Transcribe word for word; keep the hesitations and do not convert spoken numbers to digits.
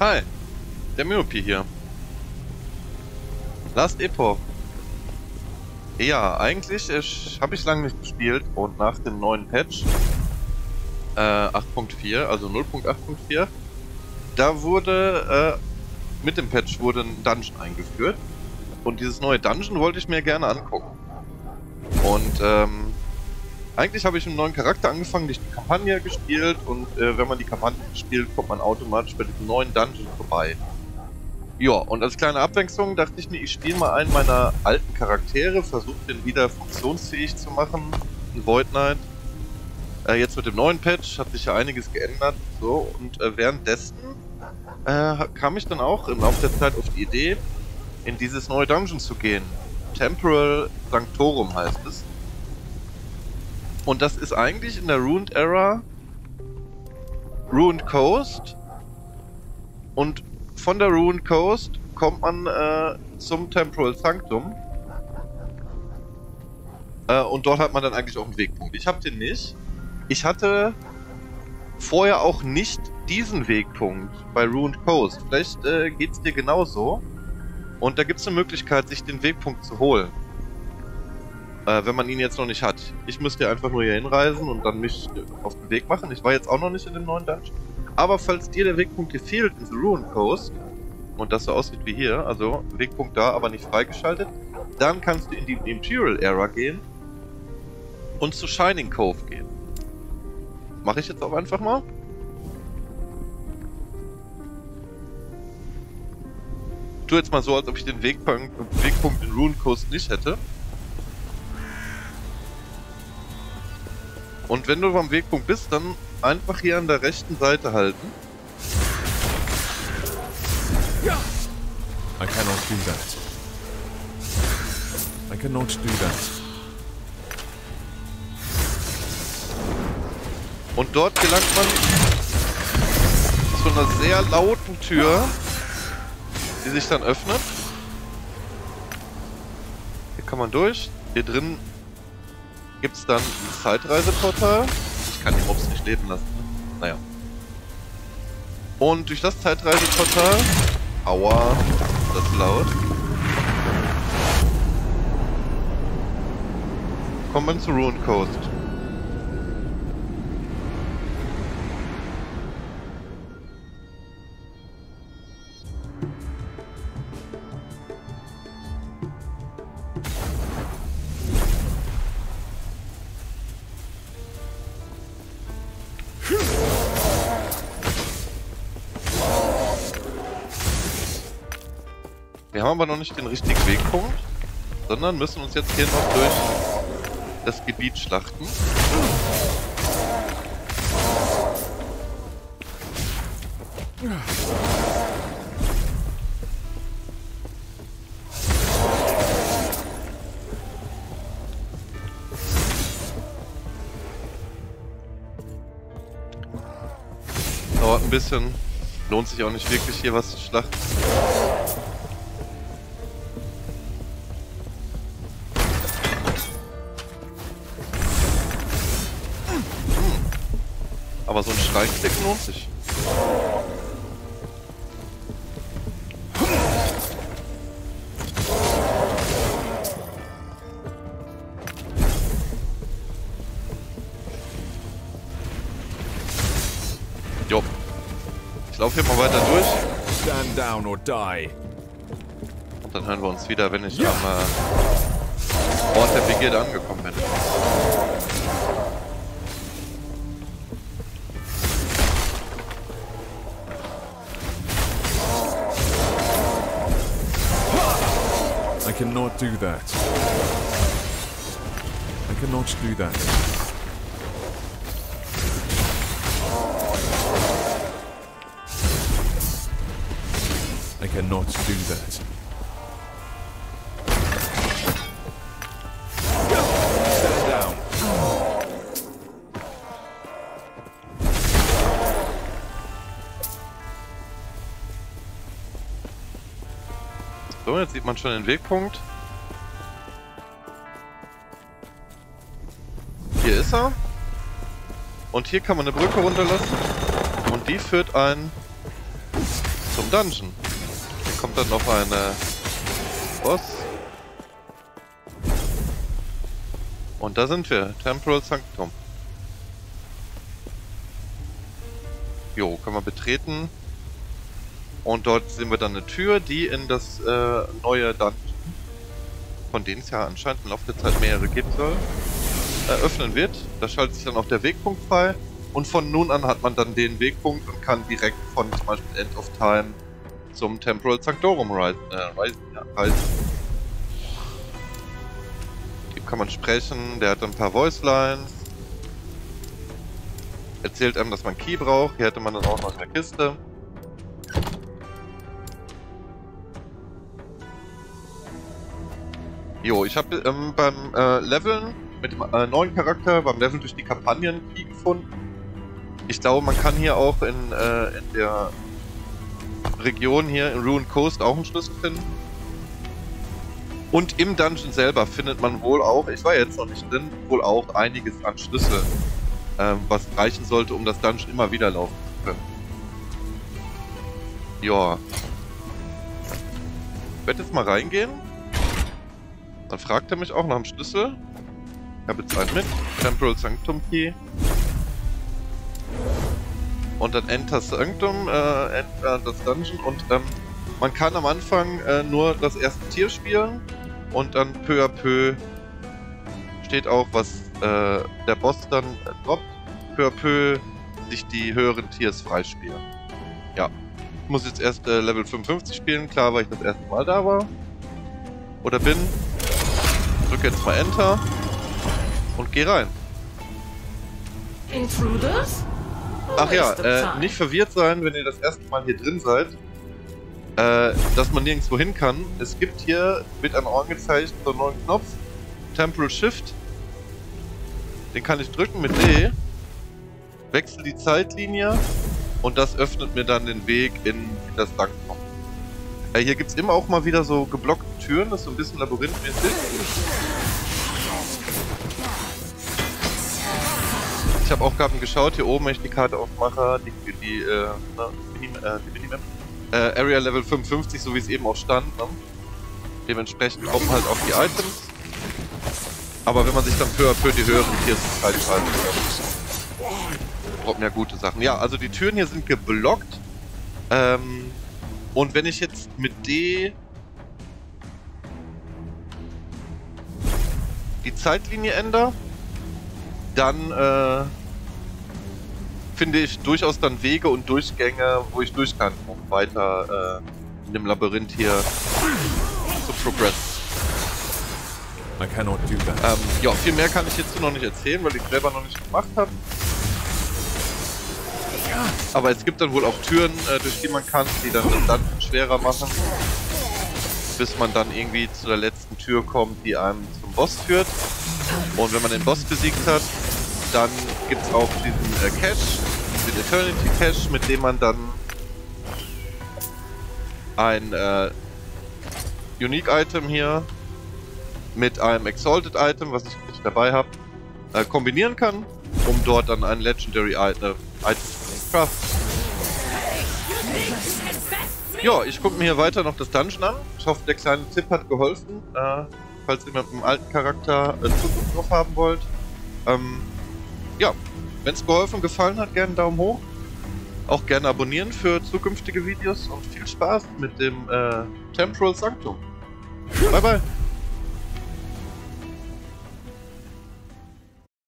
Hi, der Myopie hier. Last Epoch. Ja, eigentlich äh, habe ich lange nicht gespielt und nach dem neuen Patch äh, acht Punkt vier, also null Punkt acht Punkt vier, da wurde, äh, mit dem Patch wurde ein Dungeon eingeführt und dieses neue Dungeon wollte ich mir gerne angucken. Und ähm, eigentlich habe ich mit einem neuen Charakter angefangen, nicht die Kampagne gespielt und äh, wenn man die Kampagne spielt, kommt man automatisch bei diesem neuen Dungeon vorbei. Ja, und als kleine Abwechslung dachte ich mir, ich spiele mal einen meiner alten Charaktere, versuche den wieder funktionsfähig zu machen, ein Void Knight. Äh, jetzt mit dem neuen Patch hat sich ja einiges geändert, so, und äh, währenddessen äh, kam ich dann auch im Laufe der Zeit auf die Idee, in dieses neue Dungeon zu gehen. Temporal Sanctorum heißt es. Und das ist eigentlich in der Ruined Era Ruined Coast. Und von der Ruined Coast kommt man äh, zum Temporal Sanctum. Äh, und dort hat man dann eigentlich auch einen Wegpunkt. Ich habe den nicht. Ich hatte vorher auch nicht diesen Wegpunkt bei Ruined Coast. Vielleicht äh, geht es dir genauso. Und da gibt es eine Möglichkeit, sich den Wegpunkt zu holen. Äh, wenn man ihn jetzt noch nicht hat. Ich müsste einfach nur hier hinreisen und dann mich auf den Weg machen. Ich war jetzt auch noch nicht in dem neuen Dungeon. Aber falls dir der Wegpunkt gefehlt in The Ruined Coast und das so aussieht wie hier, also Wegpunkt da, aber nicht freigeschaltet, dann kannst du in die Imperial Era gehen und zu Shining Cove gehen. Mache ich jetzt auch einfach mal. Tu jetzt mal so, als ob ich den Wegpunkt, Wegpunkt in Ruined Coast nicht hätte. Und wenn du beim Wegpunkt bist, dann einfach hier an der rechten Seite halten. I cannot do that. I cannot do that. Und dort gelangt man zu einer sehr lauten Tür, die sich dann öffnet. Hier kann man durch. Hier drin gibt es dann ein Zeitreiseportal. Ich kann die Mobs nicht leben lassen. Naja. Und durch das Zeitreiseportal... Aua, das ist laut. Kommt man zu Ruined Coast. Wir haben aber noch nicht den richtigen Wegpunkt, sondern müssen uns jetzt hier noch durch das Gebiet schlachten. Dauert ein bisschen, lohnt sich auch nicht wirklich hier was zu schlachten. Aber so ein Streichklick lohnt sich. Jo. Ich laufe hier mal weiter durch. Stand down or die. Und dann hören wir uns wieder, wenn ich am äh, Ort der Begierde angekommen bin. I cannot do that. I cannot do that. I cannot do that. Stand down. So, jetzt sieht man schon den Wegpunkt. Hier ist er. Und hier kann man eine Brücke runterlassen. Und die führt einen zum Dungeon. Hier kommt dann noch eine Boss. Und da sind wir, Temporal Sanctum. Jo, können wir betreten. Und dort sehen wir dann eine Tür, die in das äh, neue Dungeon, von denen es ja anscheinend im Laufe der Zeit mehrere geben soll, eröffnen wird. Da schaltet sich dann auch der Wegpunkt frei. Und von nun an hat man dann den Wegpunkt und kann direkt von zum Beispiel End of Time zum Temporal Sanctorum reisen. Äh, reisen, ja, reisen. Hier kann man sprechen, der hat ein paar Voicelines. Erzählt einem, dass man Key braucht. Hier hätte man dann auch noch eine Kiste. Jo, ich habe ähm, beim äh, Leveln mit dem äh, neuen Charakter, beim Leveln durch die Kampagnen Key gefunden. Ich glaube, man kann hier auch in, äh, in der Region hier in Ruined Coast auch einen Schlüssel finden. Und im Dungeon selber findet man wohl auch, ich war jetzt noch nicht drin, wohl auch einiges an Schlüsseln, ähm, was reichen sollte, um das Dungeon immer wieder laufen zu können. Ja. Ich werde jetzt mal reingehen. Dann fragt er mich auch nach dem Schlüssel. Ich habe jetzt einen mit. Temporal Sanctum Key. Und dann Enter Sanctum, äh, Enter das Dungeon. Und ähm, man kann am Anfang äh, nur das erste Tier spielen. Und dann peu à peu steht auch, was äh, der Boss dann äh, droppt. Peu à peu sich die höheren Tiers freispielen. Ja. Ich muss jetzt erst äh, Level fünfundfünfzig spielen. Klar, weil ich das erste Mal da war. Oder bin. Drücke jetzt mal Enter. Und geh rein. Intruders? Ach ja, äh, nicht verwirrt sein, wenn ihr das erste Mal hier drin seid, äh, dass man nirgendwo hin kann. Es gibt hier, wird einem angezeigt, so einen neuen Knopf, Temporal Shift. Den kann ich drücken mit D, wechsle die Zeitlinie und das öffnet mir dann den Weg in, in das Sanctum. Äh, hier gibt es immer auch mal wieder so geblockte Türen, das ist so ein bisschen labyrinthmäßig. Ich habe auch gerade geschaut, hier oben, wenn ich die Karte aufmache, die, die, äh, Mini, äh, die Minimap, äh, Area Level fünfundfünfzig, so wie es eben auch stand, ne? Dementsprechend kommen halt auch die Items. Aber wenn man sich dann peu à peu die höheren Tiers freischalten kann, braucht man ja gute Sachen. Ja, also die Türen hier sind geblockt. Ähm, und wenn ich jetzt mit D die Zeitlinie ändere, dann äh, finde ich durchaus dann Wege und Durchgänge, wo ich durch kann, um weiter äh, in dem Labyrinth hier zu progressen. I cannot do that. Ähm, ja, viel mehr kann ich jetzt noch nicht erzählen, weil ich selber noch nicht gemacht habe. Aber es gibt dann wohl auch Türen, äh, durch die man kann, die dann das Dungeon schwerer machen, bis man dann irgendwie zu der letzten Tür kommt, die einem zum Boss führt. Und wenn man den Boss besiegt hat, dann gibt es auch diesen äh, Cache, den Eternity Cache, mit dem man dann ein äh, Unique Item hier mit einem Exalted Item, was ich nicht dabei habe, äh, kombinieren kann, um dort dann ein Legendary Item, Item zu craften. Ja, ich gucke mir hier weiter noch das Dungeon an. Ich hoffe, der kleine Tipp hat geholfen. Äh, falls ihr mit einem alten Charakter äh, Zukunft drauf haben wollt. Ähm, ja, wenn es geholfen und gefallen hat, gerne einen Daumen hoch. Auch gerne abonnieren für zukünftige Videos und viel Spaß mit dem äh, Temporal Sanctum. Bye bye!